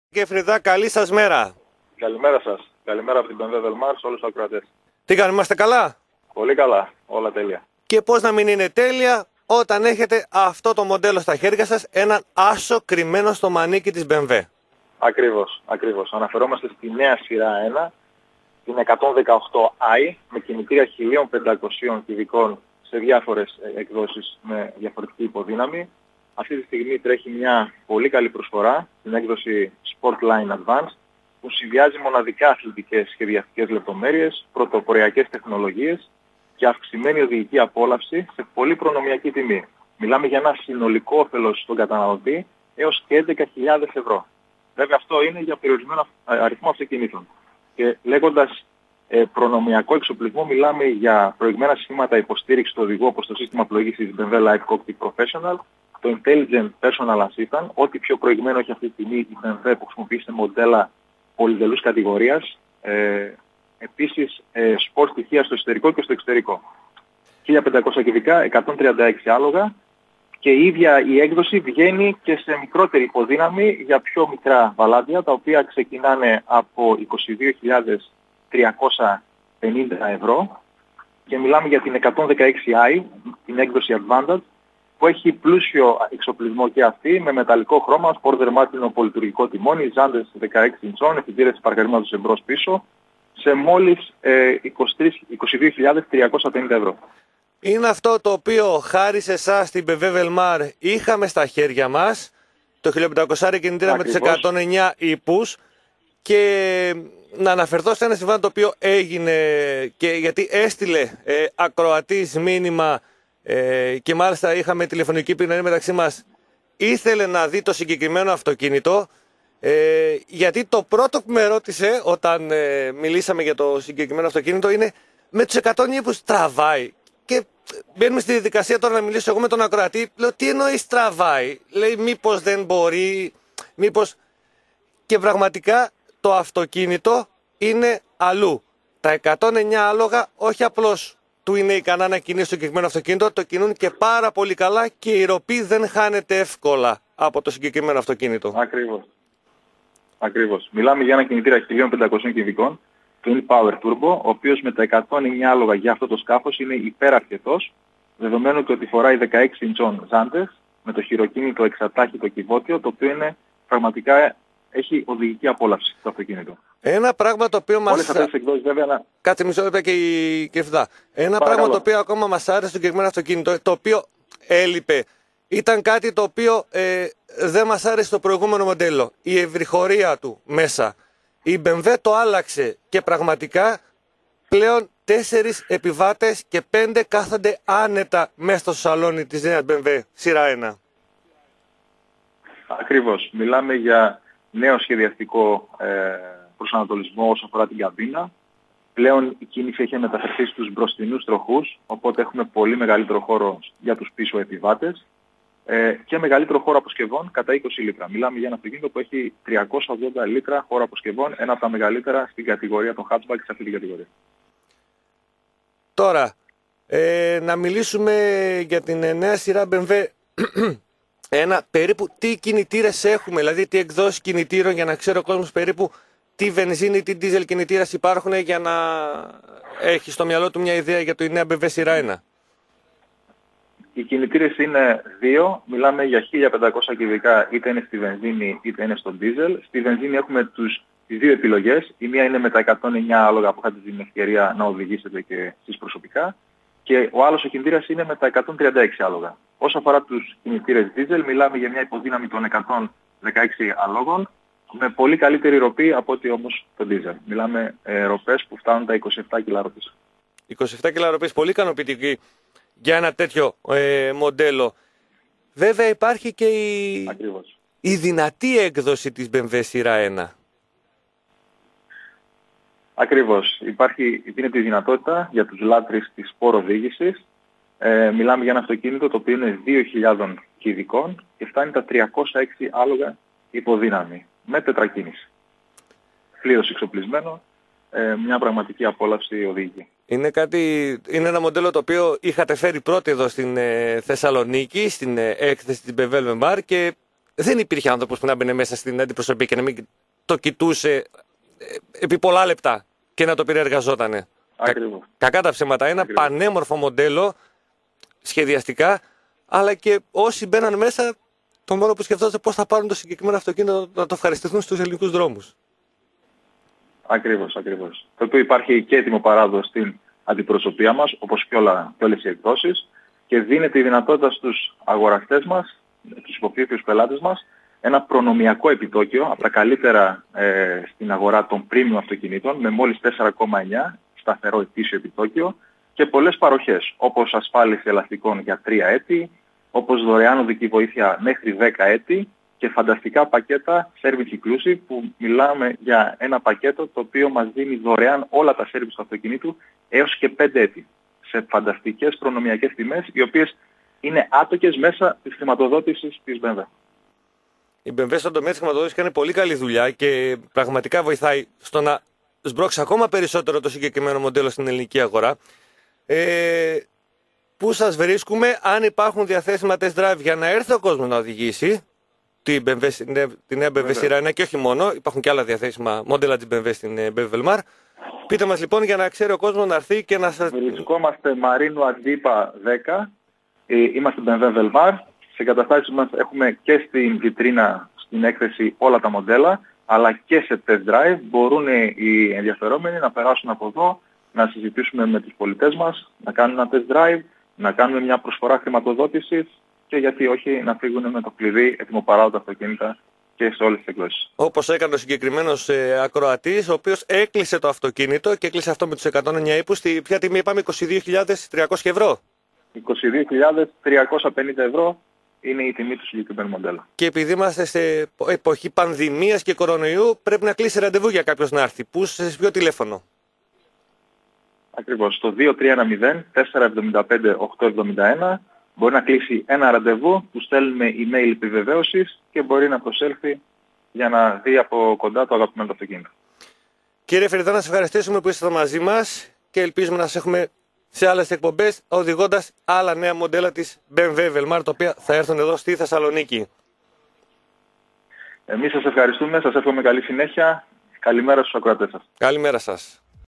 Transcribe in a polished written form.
Και Φρυδά, καλή σας μέρα. Καλημέρα σας. Καλημέρα από την BMW Velmar σε όλους τους ακροατές. Τι κάνουμε, είμαστε καλά? Πολύ καλά. Όλα τέλεια. Και πώς να μην είναι τέλεια όταν έχετε αυτό το μοντέλο στα χέρια σας, έναν άσο κρυμμένο στο μανίκι της BMW. Ακριβώς. Αναφερόμαστε στη νέα σειρά 1, την 118i, με κινητήρα 1500 κυβικών σε διάφορες εκδόσεις με διαφορετική υποδύναμη. Αυτή τη στιγμή τρέχει μια πολύ καλή προσφορά, την έκδοση Sportline Advanced, που συνδυάζει μοναδικά αθλητικές σχεδιαστικές λεπτομέρειες, πρωτοποριακές τεχνολογίες και αυξημένη οδηγική απόλαυση σε πολύ προνομιακή τιμή. Μιλάμε για ένα συνολικό όφελος στον καταναλωτή έως και 11.000 ευρώ. Βέβαια αυτό είναι για περιορισμένο αριθμό αυτοκινήτων. Και λέγοντας προνομιακό εξοπλισμό, μιλάμε για προηγμένα συστήματα υποστήριξης του οδηγού, όπως το σύστημα πλοήγησης BMW Live Cockpit Professional, το Intelligent Personal Assistant, ό,τι πιο προηγμένο έχει αυτή τη στιγμή η BMW που χρησιμοποιεί σε μοντέλα πολυτελούς κατηγορίας. Επίσης, σπορ στοιχεία στο εσωτερικό και στο εξωτερικό. 1500 κυβικά, 136 άλογα και η ίδια η έκδοση βγαίνει και σε μικρότερη υποδύναμη για πιο μικρά βαλάντια, τα οποία ξεκινάνε από 22.350 ευρώ και μιλάμε για την 116i, την έκδοση Advantage, που έχει πλούσιο εξοπλισμό και αυτή, με μεταλλικό χρώμα, σπορ δερμάτινο πολυλειτουργικό τιμόνι, ζάντες 16 ιντσών, εφηβείας παρκαρίσματος εμπρός πίσω, σε μόλις 22.350 ευρώ. Είναι αυτό το οποίο χάρη σε εσάς στην BMW Velmar είχαμε στα χέρια μας, το 1500 κινητήρα με τις 109 ύπους, και να αναφερθώ σε ένα συμβάν το οποίο έγινε και γιατί έστειλε ακροατής μήνυμα και μάλιστα είχαμε τηλεφωνική επικοινωνία μεταξύ μας, ήθελε να δει το συγκεκριμένο αυτοκίνητο, γιατί το πρώτο που με ρώτησε όταν μιλήσαμε για το συγκεκριμένο αυτοκίνητο είναι με τους 100 ύπους τραβάει. Και μπαίνουμε στη διαδικασία τώρα να μιλήσω εγώ με τον ακροατή. Λέω, τι εννοείς τραβάει? Λέει, μήπως δεν μπορεί, μήπως... Και πραγματικά το αυτοκίνητο είναι αλλού. Τα 109 άλογα όχι απλώς του είναι ικανά να κινήσει το συγκεκριμένο αυτοκίνητο, το κινούν και πάρα πολύ καλά και η ροπή δεν χάνεται εύκολα από το συγκεκριμένο αυτοκίνητο. Ακριβώς. Μιλάμε για ένα κινητήρα 1500 κυβικών, Twin Power Turbo, ο οποίος με τα 109 άλογα για αυτό το σκάφος είναι υπεραρκετός, δεδομένου και ότι φοράει 16 ιντσών ζάντες, με το χειροκίνητο εξατάχητο κυβότιο, το οποίο είναι πραγματικά έχει οδηγική απόλαυση στο αυτοκίνητο. Ένα πράγμα το οποίο μας... Όλες αυτές τις εκδόσεις βέβαια... Κάτσε μισό λεπτό και η Φρυδά. Ένα πράγμα το οποίο ακόμα μας άρεσε στο συγκεκριμένο αυτοκίνητο, το οποίο έλειπε, ήταν κάτι το οποίο δεν μας άρεσε στο προηγούμενο μοντέλο. Η ευρυχωρία του μέσα. Η BMW το άλλαξε και πραγματικά πλέον 4 επιβάτες και 5 κάθονται άνετα μέσα στο σαλόνι της νέας BMW σειρά 1. Ακριβώς. Μιλάμε για νέο σχεδιαστικό προσανατολισμό όσον αφορά την καμπίνα. Πλέον η κίνηση έχει μεταφερθεί στους μπροστινούς τροχούς, οπότε έχουμε πολύ μεγαλύτερο χώρο για τους πίσω επιβάτες και μεγαλύτερο χώρο αποσκευών κατά 20 λίτρα. Μιλάμε για ένα αυτοκίνητο που έχει 380 λίτρα χώρο αποσκευών, ένα από τα μεγαλύτερα στην κατηγορία των hatchback σε αυτή την κατηγορία. Τώρα, να μιλήσουμε για την νέα σειρά BMW. Περίπου τι κινητήρες έχουμε, δηλαδή τι εκδόσεις κινητήρων, για να ξέρει ο κόσμος περίπου τι βενζίνη, τι δίζελ κινητήρας υπάρχουν, για να έχει στο μυαλό του μια ιδέα για το νέα BMW σειρά 1. Οι κινητήρες είναι δύο, μιλάμε για 1500 κυβικά, είτε είναι στη βενζίνη είτε είναι στο δίζελ. Στη βενζίνη έχουμε τις δύο επιλογές, η μία είναι με τα 109 άλογα που είχατε την ευκαιρία να οδηγήσετε και εσείς προσωπικά, και ο άλλος ο κινητήρας είναι με τα 136 άλογα. Όσο αφορά τους κινητήρες diesel, μιλάμε για μια υποδύναμη των 116 αλόγων, με πολύ καλύτερη ροπή από ό,τι όμως το diesel. Μιλάμε ροπές που φτάνουν τα 27 κιλά ροπής. 27 κιλά ροπής, πολύ ικανοποιητική για ένα τέτοιο μοντέλο. Βέβαια υπάρχει και η δυνατή έκδοση της BMW σειρά 1. Ακριβώς. Δίνεται η δυνατότητα για τους λάτρεις της σπορ οδήγησης. Μιλάμε για ένα αυτοκίνητο το οποίο είναι 2.000 κυβικών και φτάνει τα 306 άλογα υποδύναμη με τετρακίνηση. Πλήρως εξοπλισμένο, μια πραγματική απόλαυση οδηγική. Είναι ένα μοντέλο το οποίο είχατε φέρει πρώτοι εδώ στην Θεσσαλονίκη, στην έκθεση της BMW Velmar, και δεν υπήρχε άνθρωπος που να μπαινε μέσα στην αντιπροσωπεία και να μην το κοιτούσε επί πολλά λεπτά και να το επηρεαζότανε. Κακά τα ψέματα. Ένα πανέμορφο μοντέλο σχεδιαστικά, αλλά και όσοι μπαίναν μέσα, το μόνο που σκεφτόταν πώς θα πάρουν το συγκεκριμένο αυτοκίνητο να το ευχαριστηθούν στους ελληνικούς δρόμους. Ακριβώς. Το οποίο υπάρχει και έτοιμο παράδοση στην αντιπροσωπεία μας, όπως και όλες οι εκδόσεις, και δίνεται η δυνατότητα στους αγοραστές μας, τους υποψήφιους πελάτες μας, ένα προνομιακό επιτόκιο από τα καλύτερα στην αγορά των premium αυτοκινήτων, με μόλις 4,9 σταθερό ετήσιο επιτόκιο και πολλές παροχές, όπως ασφάλιση ελαστικών για 3 έτη, όπως δωρεάν οδική βοήθεια μέχρι 10 έτη και φανταστικά πακέτα service inclusive, που μιλάμε για ένα πακέτο το οποίο μας δίνει δωρεάν όλα τα service του αυτοκινήτου έως και 5 έτη, σε φανταστικές προνομιακές τιμές, οι οποίες είναι άτοκες μέσα της χρηματοδότησης της BMW. Η BMW στον τομέα της χρηματοδότησης κάνει πολύ καλή δουλειά και πραγματικά βοηθάει στο να σμπρώξει ακόμα περισσότερο το συγκεκριμένο μοντέλο στην ελληνική αγορά. Πού σας βρίσκουμε, αν υπάρχουν διαθέσιμα test drive για να έρθει ο κόσμος να οδηγήσει την νέα BMW σειρά 1 και όχι μόνο, υπάρχουν και άλλα διαθέσιμα μόντελα της BMW στην BMW Velmar. Πείτε μας λοιπόν για να ξέρει ο κόσμος να έρθει και να σας... Βρισκόμαστε Μαρίνου Αντίπα 10, είμαστε BMW Velmar. Σε εγκαταστάσεις μας έχουμε και στην βιτρίνα, στην έκθεση, όλα τα μοντέλα, αλλά και σε test drive. Μπορούν οι ενδιαφερόμενοι να περάσουν από εδώ, να συζητήσουμε με τους πολιτές μας, να κάνουν ένα test drive, να κάνουμε μια προσφορά χρηματοδότησης και γιατί όχι να φύγουν με το κλειδί ετοιμοπαράδοτα αυτοκίνητα και σε όλες τις εκδόσεις. Όπως έκανε ο συγκεκριμένος ακροατής, ο οποίος έκλεισε το αυτοκίνητο και έκλεισε αυτό με τους 109 ύπους. Ποια τιμή είπαμε, 22.300 ευρώ. 22.350 ευρώ είναι η τιμή του συγκεκριμένου μοντέλου. Και επειδή είμαστε σε εποχή πανδημίας και κορονοϊού, πρέπει να κλείσει ραντεβού για κάποιος να έρθει. Πού, σε ποιο τηλέφωνο? Ακριβώς, στο 2310-475-871 μπορεί να κλείσει ένα ραντεβού, του στέλνουμε email επιβεβαίωσης και μπορεί να προσέλθει για να δει από κοντά το αγαπημένο του αυτοκίνητο. Κύριε Φεριδά, να σας ευχαριστήσουμε που είστε μαζί μας και ελπίζουμε να σας έχουμε σε άλλες εκπομπές οδηγώντας άλλα νέα μοντέλα της BMW Velmar, τα οποία θα έρθουν εδώ στη Θεσσαλονίκη. Εμείς σας ευχαριστούμε, σας εύχομαι καλή συνέχεια. Καλημέρα στους ακροατές σας. Καλημέρα σας.